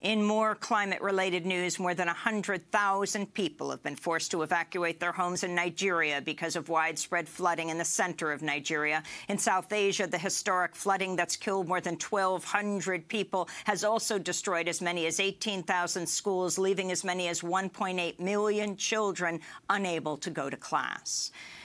In more climate-related news, more than 100,000 people have been forced to evacuate their homes in Nigeria because of widespread flooding in the center of Nigeria. In South Asia, the historic flooding that's killed more than 1,200 people has also destroyed as many as 18,000 schools, leaving as many as 1.8 million children unable to go to class.